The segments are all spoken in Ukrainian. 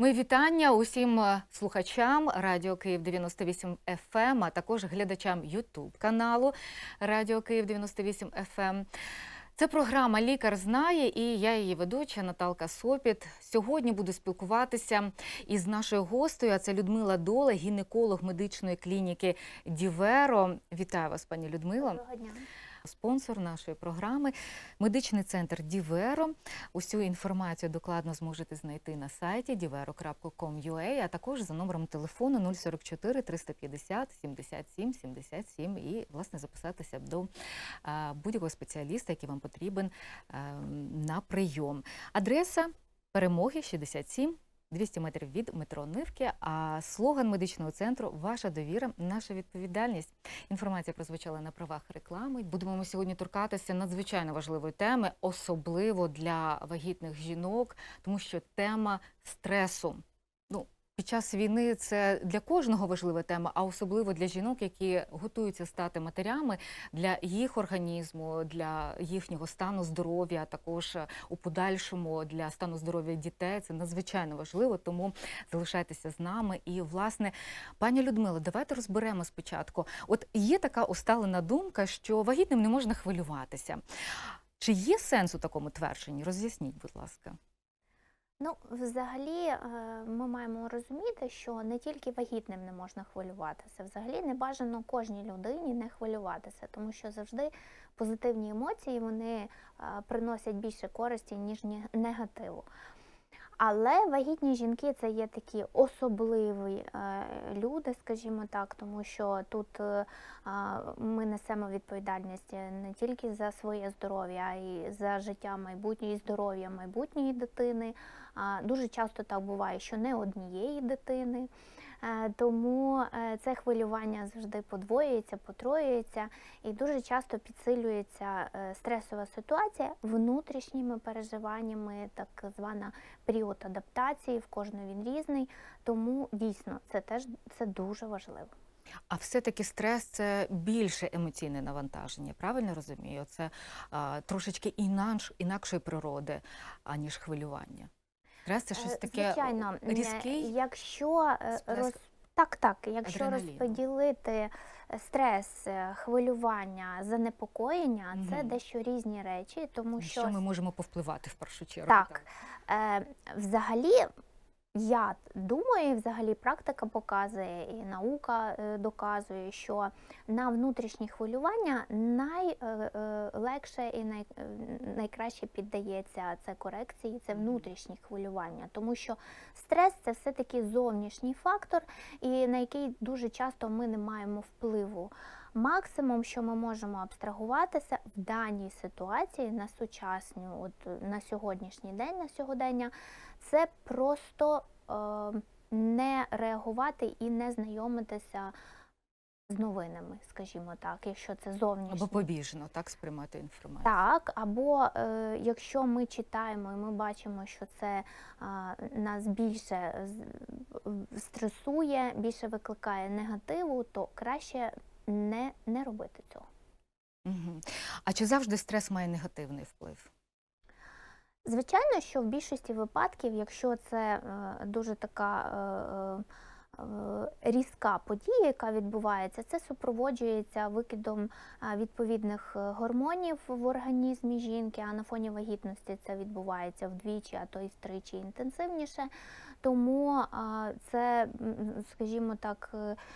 Мої вітання усім слухачам Радіо Київ 98 FM, а також глядачам YouTube-каналу Радіо Київ 98 FM. Це програма «Лікар знає» і я її ведуча Наталка Сопіт. Сьогодні буду спілкуватися із нашою гостею, а це Людмила Доле, гінеколог медичної клініки «Діверо». Вітаю вас, пані Людмила. Доброго дня. Спонсор нашої програми – медичний центр «Діверо». Усю інформацію докладно зможете знайти на сайті divero.com.ua, а також за номером телефону 044 350 77 77 і, власне, записатися до будь-якого спеціаліста, який вам потрібен на прийом. Адреса Перемоги, 67, 200 метрів від метро Нивки, а слоган медичного центру «Ваша довіра, наша відповідальність». Інформація прозвучала на правах реклами. Будемо ми сьогодні торкатися надзвичайно важливої теми, особливо для вагітних жінок, тому що тема стресу. Під час війни це для кожного важлива тема, а особливо для жінок, які готуються стати матерями, для їх організму, для їхнього стану здоров'я, а також у подальшому для стану здоров'я дітей. Це надзвичайно важливо, тому залишайтеся з нами. І, власне, пані Людмила, давайте розберемо спочатку. От є така усталена думка, що вагітним не можна хвилюватися. Чи є сенс у такому твердженні? Роз'ясніть, будь ласка. Взагалі, ми маємо розуміти, що не тільки вагітним не можна хвилюватися. Взагалі, не бажано кожній людині не хвилюватися, тому що завжди позитивні емоції, вони приносять більше користі, ніж негативу. Але вагітні жінки – це є такі особливі люди, скажімо так, тому що тут ми несемо відповідальність не тільки за своє здоров'я, а й за життя майбутнє і здоров'я майбутньої дитини. Дуже часто так буває, що не однієї дитини. Тому це хвилювання завжди подвоюється, потроюється і дуже часто підсилюється стресова ситуація внутрішніми переживаннями, так звана період адаптації, в кожного він різний, тому дійсно це дуже важливо. А все-таки стрес – це більше емоційне навантаження, правильно розумію? Це трошечки інакшої природи, аніж хвилювання. Стрес – це щось таке звичайно, різкий? Якщо якщо розподілити стрес, хвилювання, занепокоєння, це дещо різні речі, тому що ми можемо повпливати в першу чергу. Так. Взагалі, я думаю, і взагалі практика показує, і наука доказує, що на внутрішні хвилювання найлегше і найкраще піддається це корекції, це внутрішні хвилювання. Тому що стрес – це все-таки зовнішній фактор, і на який дуже часто ми не маємо впливу. Максимум, що ми можемо абстрагуватися в даній ситуації, на сучасню, на сьогоднішній день, на сьогодення, це просто не реагувати і не знайомитися з новинами, скажімо так, якщо це зовнішнє. Або побіжно, так, сприймати інформацію. Так, або якщо ми читаємо і ми бачимо, що це нас більше стресує, більше викликає негативу, то краще не робити цього. А чи завжди стрес має негативний вплив? Звичайно, що в більшості випадків, якщо це дуже така різка подія, яка відбувається, це супроводжується викидом відповідних гормонів в організмі жінки, а на фоні вагітності це відбувається вдвічі, а то й втричі інтенсивніше. Тому це, скажімо так,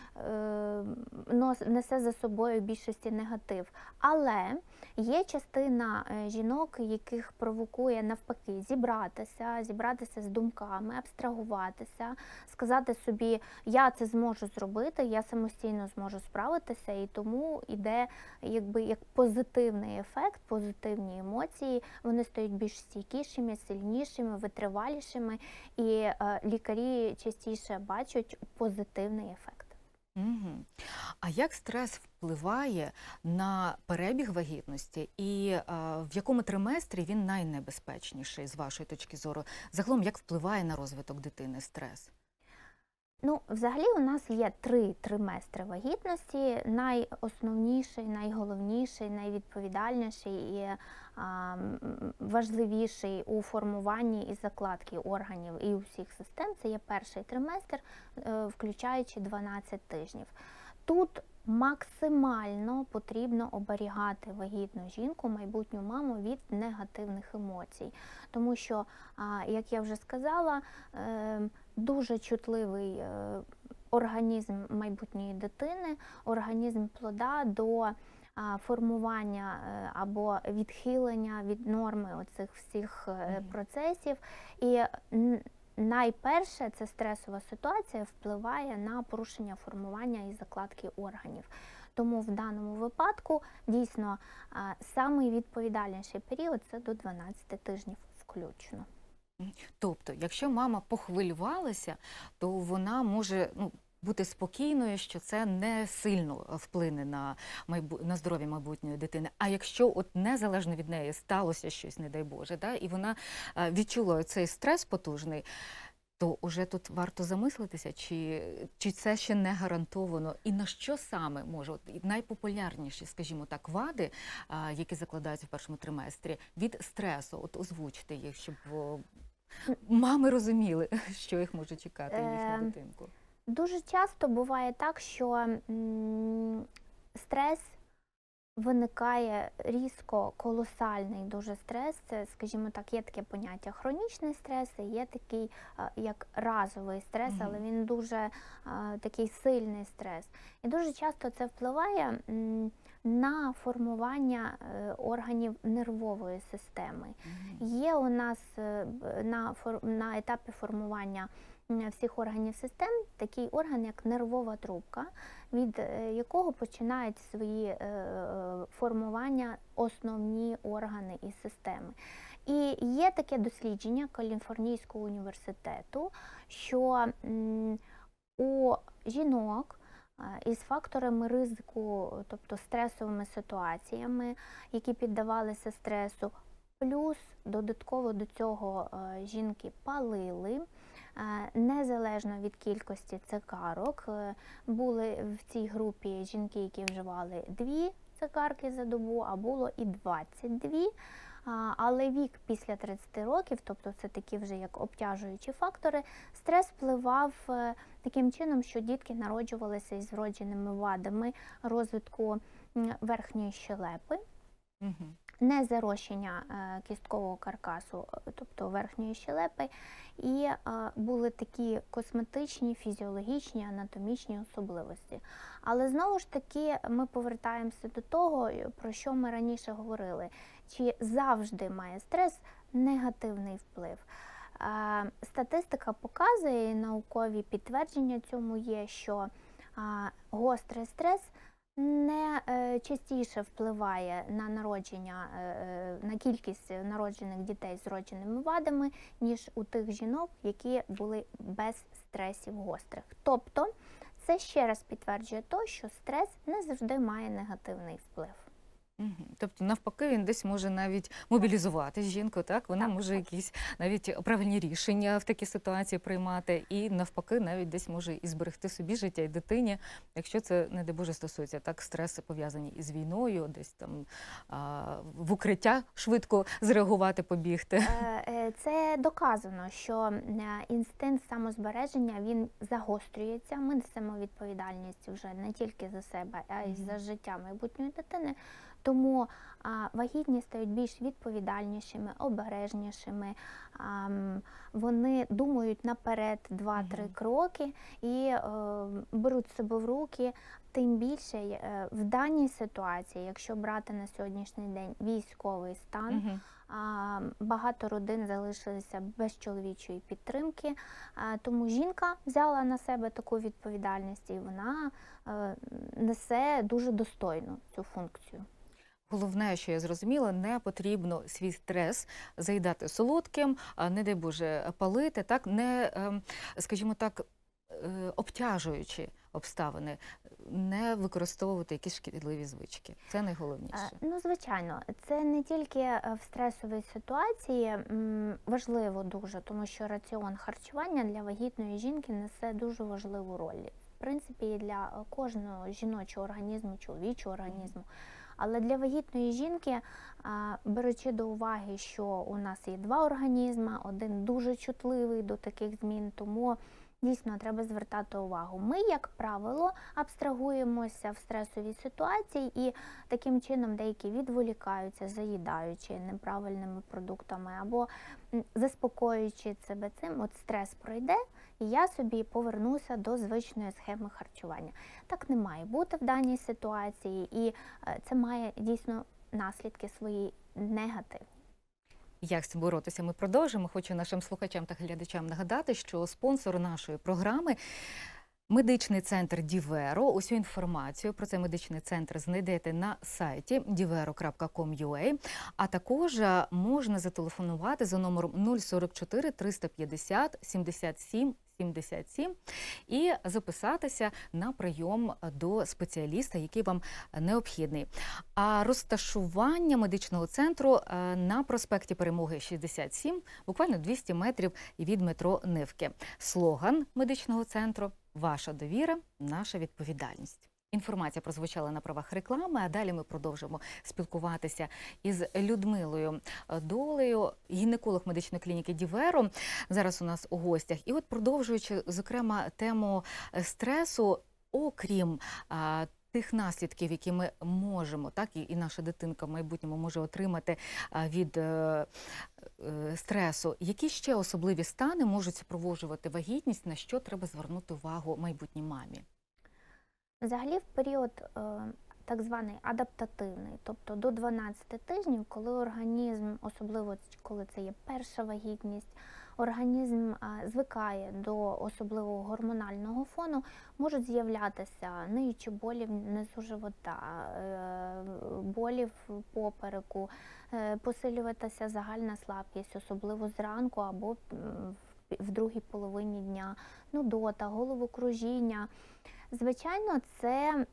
несе за собою в більшості негатив. Але є частина жінок, яких провокує навпаки зібратися з думками, абстрагуватися, сказати собі, я це зможу зробити, я самостійно зможу справитися, і тому йде як позитивний ефект, позитивні емоції, вони стають більш стійкішими, сильнішими, витривалішими, і лікарі частіше бачать позитивний ефект. А як стрес впливає на перебіг вагітності і в якому триместрі він найнебезпечніший, з вашої точки зору? Загалом, як впливає на розвиток дитини стрес? Ну, взагалі у нас є 3 триместри вагітності. Найосновніший, найголовніший, найвідповідальніший і важливіший у формуванні і закладці органів і усіх систем – це є перший триместр, включаючи 12 тижнів. Тут максимально потрібно оберігати вагітну жінку, майбутню маму від негативних емоцій. Тому що, як я вже сказала, дуже чутливий організм майбутньої дитини, організм плода до формування або відхилення від норми оцих всіх процесів. І найперше, це стресова ситуація впливає на порушення формування і закладки органів. Тому в даному випадку дійсно самий відповідальніший період – це до 12 тижнів включно. Тобто, якщо мама похвилювалася, то вона може бути спокійною, що це не сильно вплине на здоров'я майбутньої дитини. А якщо от незалежно від неї сталося щось, не дай Боже, і вона відчула цей стрес потужний, то вже тут варто замислитися, чи це ще не гарантовано, і на що саме може, найпопулярніші, скажімо так, вади, які закладаються в першому триместрі, від стресу, от озвучте їх, щоб мами розуміли, що їх може чекати їхню дитинку. Дуже часто буває так, що стрес виникає різко, колосальний дуже стрес. Це, скажімо так, є таке поняття хронічний стрес, і є такий, як разовий стрес, але він дуже такий сильний стрес. І дуже часто це впливає на формування органів нервової системи. Є у нас на етапі формування всіх органів систем такий орган, як нервова трубка, від якого починають свої формування основні органи і системи. І є таке дослідження Каліфорнійського університету, що у жінок із факторами ризику, тобто стресовими ситуаціями, які піддавалися стресу, плюс додатково до цього жінки палили, незалежно від кількості цигарок. Були в цій групі жінки, які вживали 2 цигарки за добу, а було і 22. Але вік після 30 років, тобто це такі вже як обтяжуючі фактори, стрес впливав таким чином, що дітки народжувалися із вродженими вадами розвитку верхньої щелепи, незарощення кісткового каркасу, тобто верхньої щелепи, і були такі косметичні, фізіологічні, анатомічні особливості. Але знову ж таки ми повертаємося до того, про що ми раніше говорили. Чи завжди має стрес негативний вплив? Статистика показує, і наукові підтвердження цьому є, що гострий стрес не частіше впливає на народження, на кількість народжених дітей з вродженими вадами, ніж у тих жінок, які були без стресів гострих. Тобто, це ще раз підтверджує те, що стрес не завжди має негативний вплив. Тобто, навпаки, він десь може навіть мобілізувати жінку, так? Вона може якісь навіть правильні рішення в такій ситуації приймати, і навпаки, навіть десь може і зберегти собі життя і дитині, якщо це, не дай Боже, стосується так, стреси пов'язані із війною, десь там в укриття швидко зреагувати, побігти. Це доказано, що інстинкт самозбереження, він загострюється. Ми несемо відповідальність вже не тільки за себе, а й за життя майбутньої дитини. Тому вагітні стають більш відповідальнішими, обережнішими, вони думають наперед 2-3 кроки і беруть себе в руки. Тим більше в даній ситуації, якщо брати на сьогоднішній день військовий стан, багато родин залишилися без чоловічої підтримки, тому жінка взяла на себе таку відповідальність і вона несе дуже достойно цю функцію. Головне, що я зрозуміла, не потрібно свій стрес заїдати солодким, не дай Боже палити, так, не, скажімо так, обтяжуючи обставини, не використовувати якісь шкідливі звички. Це найголовніше. Ну, звичайно, це не тільки в стресовій ситуації важливо дуже, тому що раціон харчування для вагітної жінки несе дуже важливу роль. В принципі, і для кожного жіночого організму, чоловічого організму. Але для вагітної жінки, беручи до уваги, що у нас є два організми, один дуже чутливий до таких змін, тому дійсно треба звертати увагу. Ми, як правило, абстрагуємося в стресовій ситуації і таким чином деякі відволікаються, заїдаючи неправильними продуктами або заспокоюючи себе цим, от стрес пройде, і я собі повернуся до звичної схеми харчування. Так не має бути в даній ситуації, і це має дійсно наслідки свої негативні. Як з цим боротися? Ми продовжимо. Хочу нашим слухачам та глядачам нагадати, що спонсор нашої програми – медичний центр Діверо. Усю інформацію про цей медичний центр знайдете на сайті divero.com.ua, а також можна зателефонувати за номером 044 350 77 77 і записатися на прийом до спеціаліста, який вам необхідний. А розташування медичного центру на проспекті Перемоги 67, буквально 200 метрів від метро Невки. Слоган медичного центру «Ваша довіра – наша відповідальність». Інформація прозвучала на правах реклами, а далі ми продовжимо спілкуватися із Людмилою Долею, гінеколог медичної клініки Діверо. Зараз у нас у гостях. І от продовжуючи, зокрема, тему стресу, окрім тих наслідків, які ми можемо, так, і наша дитинка в майбутньому може отримати від стресу, які ще особливі стани можуть супроводжувати вагітність, на що треба звернути увагу майбутній мамі? Взагалі, в період так званий адаптативний, тобто до 12 тижнів, коли організм, особливо коли це є перша вагітність, організм звикає до особливого гормонального фону, можуть з'являтися ниючі болі внизу живота, болі в попереку, посилюватися загальна слабкість, особливо зранку або в другій половині дня, нудота, головокружіння. Звичайно, це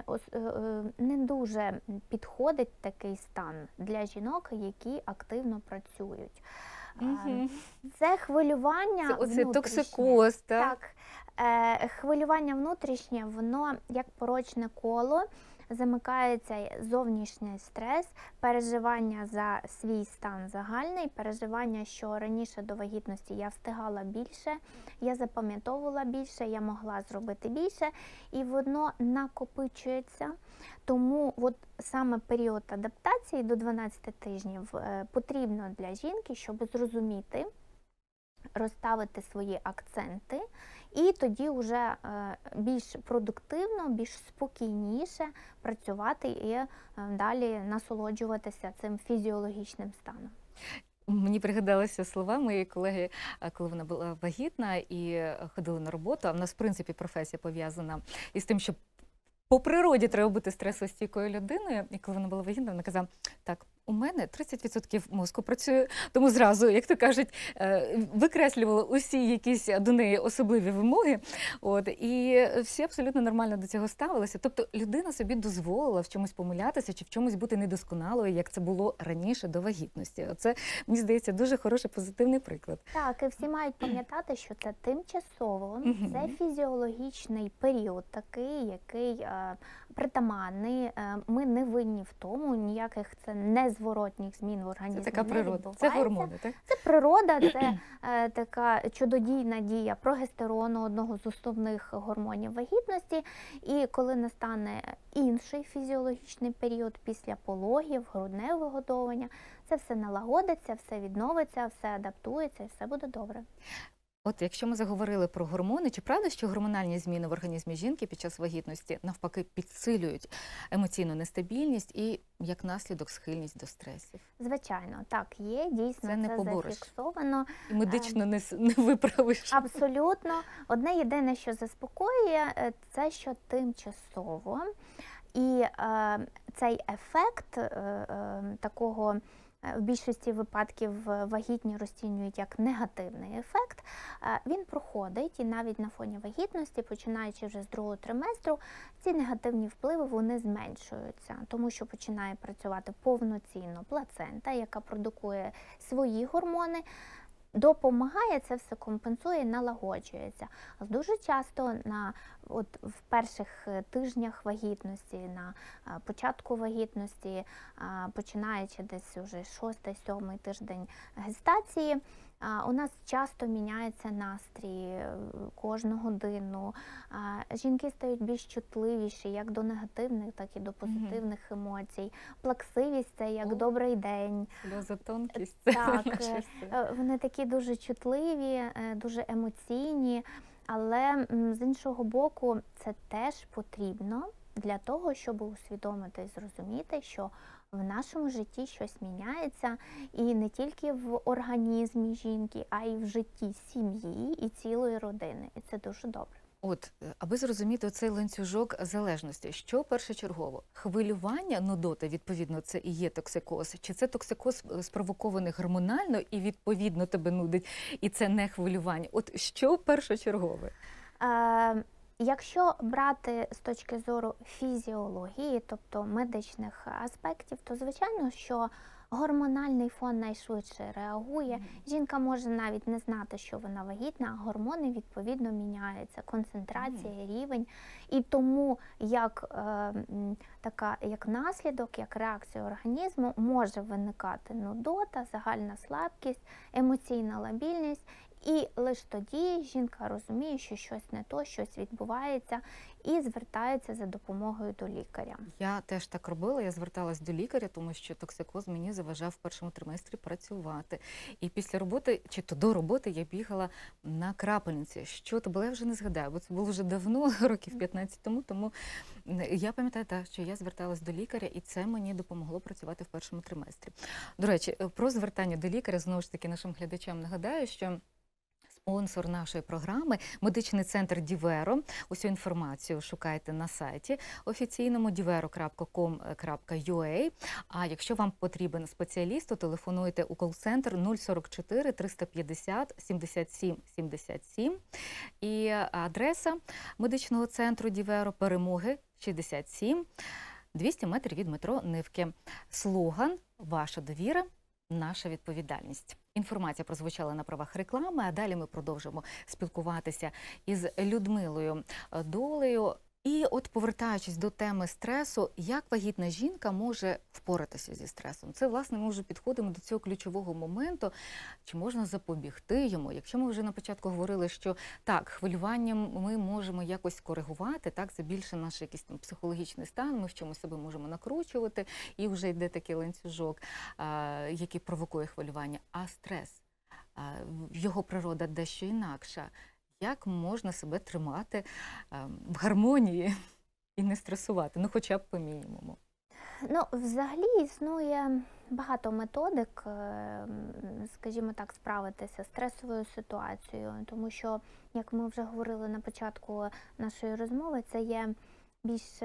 не дуже підходить такий стан для жінок, які активно працюють. Це хвилювання внутрішнє. Це токсикоз, так? Так. Хвилювання внутрішнє, воно як порочне коло, замикається зовнішній стрес, переживання за свій стан загальний, переживання, що раніше до вагітності я встигала більше, я запам'ятовувала більше, я могла зробити більше, і воно накопичується. Тому от саме період адаптації до 12 тижнів потрібно для жінки, щоб зрозуміти, розставити свої акценти, і тоді вже більш продуктивно, більш спокійніше працювати і далі насолоджуватися цим фізіологічним станом. Мені пригадалися слова моєї колеги, коли вона була вагітна і ходила на роботу. А в нас, в принципі, професія пов'язана із тим, що по природі треба бути стресостійкою людиною. І коли вона була вагітна, вона казала, так, у мене 30% мозку працює, тому зразу, як то кажуть, викреслювала усі якісь до неї особливі вимоги. І всі абсолютно нормально до цього ставилися. Тобто людина собі дозволила в чомусь помилятися чи в чомусь бути недосконалою, як це було раніше до вагітності. Це, мені здається, дуже хороший позитивний приклад. Так, і всі мають пам'ятати, що це тимчасово, це фізіологічний період такий, який притаманний. Ми не винні в тому, ніяких це незворотніх змін в організмі. Це така природа, це гормони, так? Це природа, це така чудодійна дія прогестерону, одного з основних гормонів вагітності. І коли настане інший фізіологічний період після пологів, грудне вигодовування, це все налагодиться, все відновиться, все адаптується і все буде добре. От якщо ми заговорили про гормони, чи правда, що гормональні зміни в організмі жінки під час вагітності навпаки підсилюють емоційну нестабільність і, як наслідок, схильність до стресів? Звичайно, так, є, дійсно, це зафіксовано. І медично не виправиш. Абсолютно. Одне єдине, що заспокоює, це що тимчасово. І цей ефект такого в більшості випадків вагітні розцінюють як негативний ефект, він проходить, і навіть на фоні вагітності, починаючи вже з другого триместру, ці негативні впливи вони зменшуються, тому що починає працювати повноцінно плацента, яка продукує свої гормони, допомагає, це все компенсує, налагоджується. Дуже часто в перших тижнях вагітності, на початку вагітності, починаючи десь уже 6-7 тиждень гестації, у нас часто міняється настрій кожну годину. Жінки стають більш чутливіші як до негативних, так і до позитивних емоцій. Плаксивість – це як добрий день. Сльозотонкість. Так, вони такі дуже чутливі, дуже емоційні, але з іншого боку це теж потрібно для того, щоб усвідомити і зрозуміти, що в нашому житті щось міняється, і не тільки в організмі жінки, а й в житті сім'ї і цілої родини. І це дуже добре. От, аби зрозуміти цей ланцюжок залежності, що першочергово? Хвилювання, нудота, відповідно, це і є токсикоз? Чи це токсикоз спровокований гормонально і, відповідно, тебе нудить, і це не хвилювання? От що першочергове? Якщо брати з точки зору фізіології, тобто медичних аспектів, то звичайно, що гормональний фон найшвидше реагує. Жінка може навіть не знати, що вона вагітна, а гормони відповідно міняються, концентрація, рівень. І тому як наслідок, як реакція організму може виникати нудота, загальна слабкість, емоційна лабільність. І лише тоді жінка розуміє, що щось не то, щось відбувається, і звертається за допомогою до лікаря. Я теж так робила, я зверталась до лікаря, тому що токсикоз мені заважав в першому триместрі працювати. І після роботи, чи то до роботи, я бігала на крапельниці. Що то було, я вже не згадаю, бо це було вже давно, років 15 тому я пам'ятаю, що я зверталась до лікаря, і це мені допомогло працювати в першому триместрі. До речі, про звертання до лікаря, знову ж таки, нашим глядачам нагадаю, що спонсор нашої програми – медичний центр Діверо. Усю інформацію шукайте на сайті офіційному divero.com.ua. А якщо вам потрібен спеціаліст, то телефонуйте у кол-центр 044 350 77 77. І адреса медичного центру Діверо – Перемоги 67, 200 метрів від метро Нивки. Слоган «Ваша довіра – наша відповідальність». Інформація прозвучала на правах реклами, а далі ми продовжимо спілкуватися із Людмилою Долею. І от, повертаючись до теми стресу, як вагітна жінка може впоратися зі стресом? Це, власне, ми вже підходимо до цього ключового моменту, чи можна запобігти йому. Якщо ми вже на початку говорили, що так, хвилюванням ми можемо якось коригувати, так, це більше наш якийсь там психологічний стан, ми в чомусь себе можемо накручувати, і вже йде такий ланцюжок, який провокує хвилювання. А стрес, його природа дещо інакша. Як можна себе тримати в гармонії і не стресувати, ну хоча б по мінімуму? Взагалі існує багато методик, скажімо так, справитися з стресовою ситуацією, тому що, як ми вже говорили на початку нашої розмови, це є більш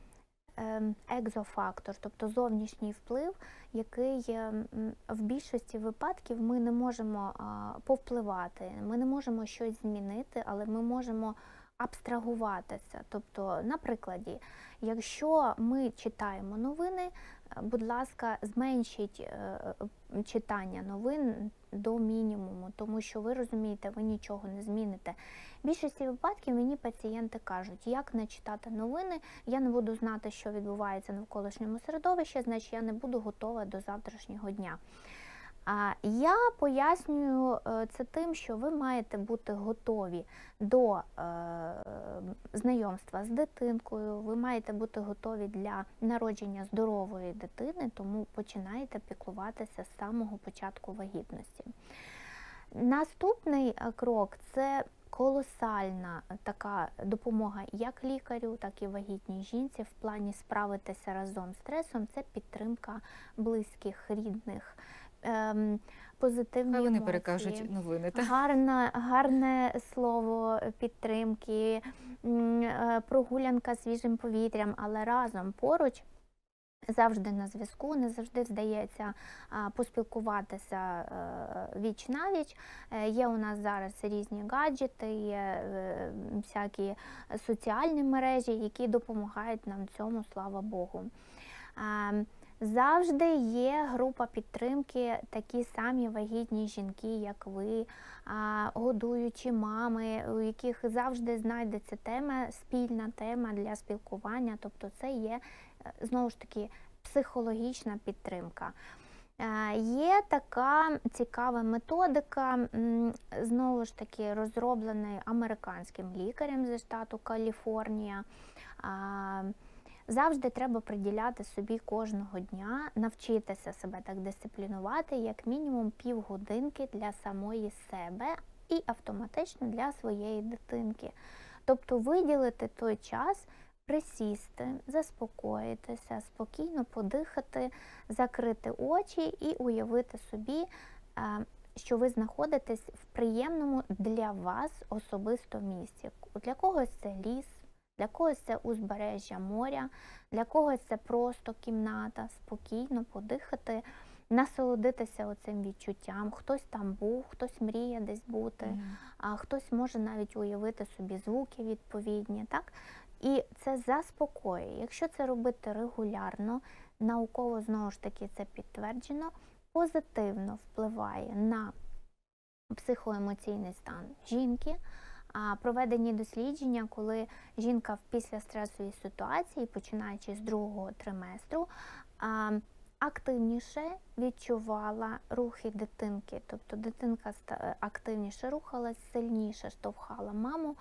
екзофактор, тобто зовнішній вплив, який в більшості випадків ми не можемо повпливати, ми не можемо щось змінити, але ми можемо абстрагуватися. Тобто, на прикладі, якщо ми читаємо новини, будь ласка, зменшіть читання новин до мінімуму, тому що ви розумієте, ви нічого не зміните. В більшості випадків мені пацієнти кажуть, як не читати новини, я не буду знати, що відбувається в навколишньому середовищі, значить я не буду готова до завтрашнього дня. Я пояснюю це тим, що ви маєте бути готові до знайомства з дитинкою, ви маєте бути готові для народження здорової дитини, тому починайте піклуватися з самого початку вагітності. Наступний крок – це колосальна така допомога як лікарю, так і вагітній жінці в плані справитися разом з стресом – це підтримка близьких, рідних, позитивні вони емоції, перекажуть новини, так? Гарне слово підтримки, прогулянка свіжим повітрям, але разом поруч завжди на зв'язку, не завжди вдається поспілкуватися віч-навіч. Є у нас зараз різні гаджети, є всякі соціальні мережі, які допомагають нам в цьому, слава Богу. Завжди є група підтримки, такі самі вагітні жінки, як ви, годуючі мами, у яких завжди знайдеться тема, спільна тема для спілкування, тобто це є, знову ж таки, психологічна підтримка. Є така цікава методика, знову ж таки, розроблена американським лікарем зі штату Каліфорнія. Завжди треба приділяти собі кожного дня, навчитися себе так дисциплінувати, як мінімум півгодинки для самої себе і автоматично для своєї дитинки. Тобто виділити той час, присісти, заспокоїтися, спокійно подихати, закрити очі і уявити собі, що ви знаходитесь в приємному для вас особисто місці. Для когось це ліс, для когось це узбережжя моря, для когось це просто кімната, спокійно подихати, насолодитися оцим відчуттям. Хтось там був, хтось мріє десь бути, а хтось може навіть уявити собі звуки відповідні, так? І це заспокоює. Якщо це робити регулярно, науково, знову ж таки, це підтверджено, позитивно впливає на психоемоційний стан жінки. Проведені дослідження, коли жінка в післястресовій ситуації, починаючи з другого триместру, активніше відчувала рухи дитинки. Тобто дитинка активніше рухалась, сильніше штовхала маму.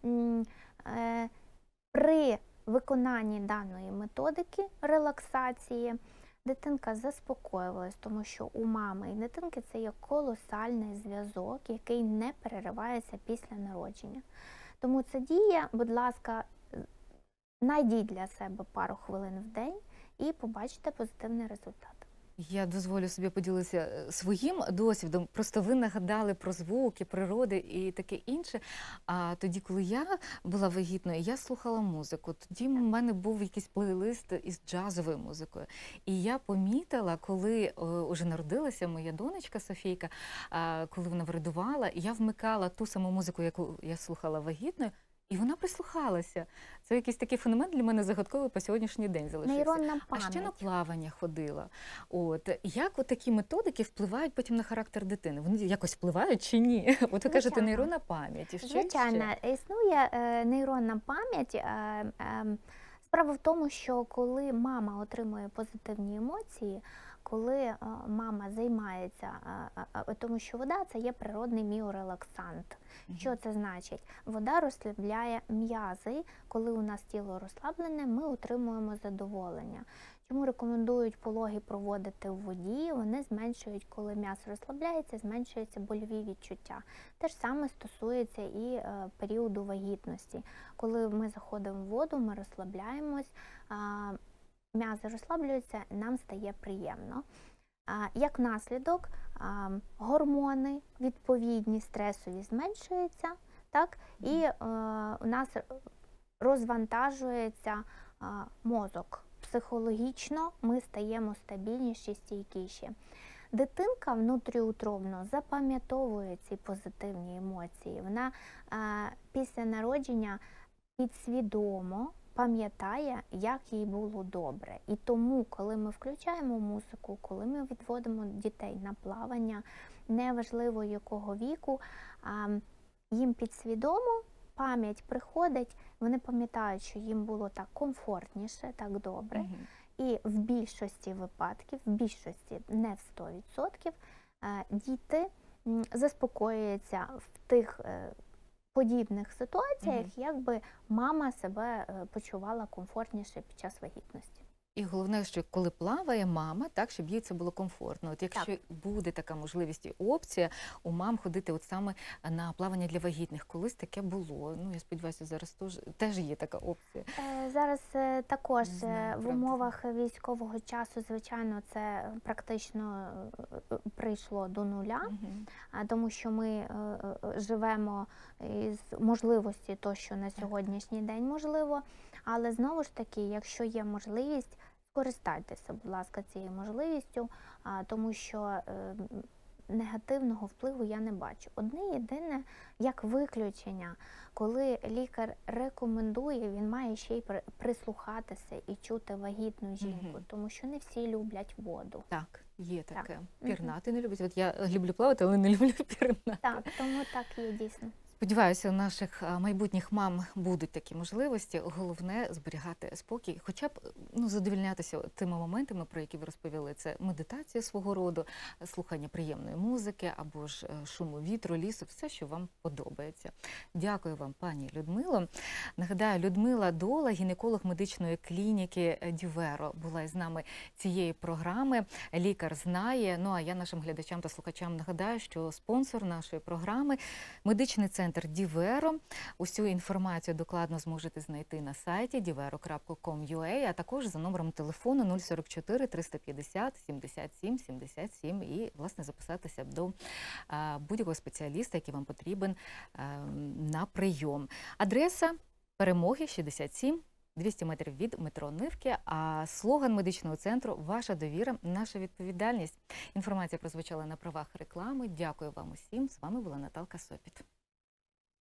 При виконанні даної методики релаксації дитинка заспокоювалась, тому що у мами і дитинки це є колосальний зв'язок, який не переривається після народження. Тому це діє, будь ласка, знайдіть для себе пару хвилин в день і побачите позитивний результат. Я дозволю собі поділитися своїм досвідом. Просто ви нагадали про звуки, природи і таке інше. А тоді, коли я була вагітною, я слухала музику. Тоді в мене був якийсь плейлист із джазовою музикою. І я помітила, коли уже народилася моя донечка Софійка, коли вона вродувала, я вмикала ту саму музику, яку я слухала вагітною, і вона прислухалася. Це якийсь такий феномен для мене загадковий по сьогоднішній день залишився. Нейронна А ще на пам'ять. плавання ходила. Як такі методики впливають потім на характер дитини? Вони якось впливають чи ні? От ви кажете, Звичайно. нейронна пам'ять. І що Звичайно, ще? існує нейронна пам'ять. Справа в тому, що коли мама отримує позитивні емоції, коли мама займається, тому що вода – це є природний міорелаксант. Що це значить? Вода розслабляє м'язи. Коли у нас тіло розслаблене, ми отримуємо задоволення. Чому рекомендують пологи проводити в воді? Вони зменшують, коли м'ясо розслабляється, зменшуються больові відчуття. Те ж саме стосується і періоду вагітності. Коли ми заходимо в воду, ми розслабляємось, м'язи розслаблюються, нам стає приємно. Як наслідок, гормони відповідні, стресові зменшуються, так? І у нас розвантажується мозок. Психологічно ми стаємо стабільніші, стійкіші. Дитинка внутріутробно запам'ятовує ці позитивні емоції. Вона після народження підсвідомо пам'ятає, як їй було добре. І тому, коли ми включаємо музику, коли ми відводимо дітей на плавання, неважливо якого віку, їм підсвідомо пам'ять приходить, вони пам'ятають, що їм було так комфортніше, так добре. І в більшості випадків, не в 100%, діти заспокоюються в тих подібних ситуаціях, якби мама себе почувала комфортніше під час вагітності. І головне, що коли плаває мама, так, щоб їй це було комфортно. От якщо буде така можливість і опція у мам ходити от саме на плавання для вагітних, колись таке було. Ну, я сподіваюся, зараз теж є така опція. Зараз також знаю, в умовах військового часу, звичайно, це практично прийшло до нуля, тому що ми живемо із можливості то, що на сьогоднішній день можливо, але знову ж таки, якщо є можливість, Скористайтеся, будь ласка, цією можливістю, тому що негативного впливу я не бачу. Одне єдине, як виключення, коли лікар рекомендує, він має ще й прислухатися і чути вагітну жінку, Мгм. тому що не всі люблять воду. Так, є таке. Мгм. Пірнати не люблять. От я люблю плавати, але не люблю пірнати. Так, тому так є дійсно. Сподіваюся, у наших майбутніх мам будуть такі можливості. Головне зберігати спокій, хоча б задовільнятися тими моментами, про які ви розповіли. Це медитація свого роду, слухання приємної музики або ж шуму вітру, лісу, все, що вам подобається. Дякую вам, пані Людмило. Нагадаю, Людмила Дола, гінеколог медичної клініки Дюверо, була із нами цієї програми. Лікар знає. Ну а я нашим глядачам та слухачам нагадаю, що спонсор нашої програми – медичний центр Діверо. Усю інформацію докладно зможете знайти на сайті divero.com.ua, а також за номером телефону 044 350 77 77 і, власне, записатися до будь-якого спеціаліста, який вам потрібен на прийом. Адреса Перемоги, 67, 200 метрів від метро Нивки, а слоган медичного центру «Ваша довіра – наша відповідальність». Інформація прозвучала на правах реклами. Дякую вам усім. З вами була Наталка Сопіт.